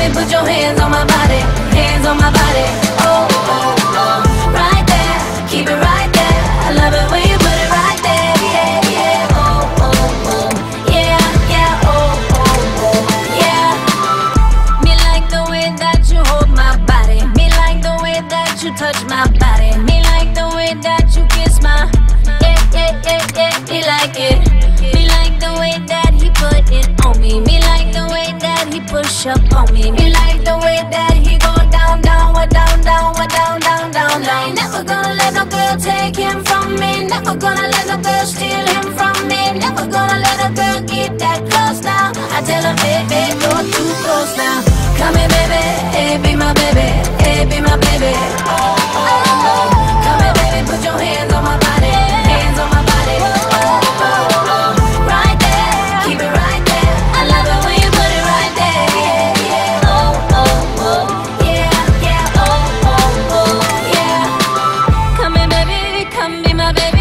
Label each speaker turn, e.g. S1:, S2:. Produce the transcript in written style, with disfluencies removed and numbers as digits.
S1: baby, put your hands on my body, hands on my body. Oh, oh, oh, right there, keep it right there. I love it when you put it right there. Yeah, yeah, oh, oh, oh, yeah, yeah, oh, oh, oh, yeah. Me like the way that you hold my body. Me like the way that you touch my body. Me like the way that you kiss my. Yeah, yeah, yeah, yeah. Me like it. Me like the way that he put it on me. Me like the way that he push up on me. Me like the way that he go down, down, down, down, down, down, down, down. Never gonna let no girl take him from me. Never gonna let no girl steal him from me. Never gonna let a girl get that close now. I tell her, baby, you're too close now. Come here, baby, hey, be my baby, hey, be my baby. Oh, oh, oh. Come here, baby, put your hands on my body, hands on my body. Oh, oh, oh. Right there, keep it right there. I love it when you put it right there. Yeah, yeah. Oh, oh, oh. Yeah, yeah. Oh, oh, oh. Yeah. Come here, baby, come be my baby.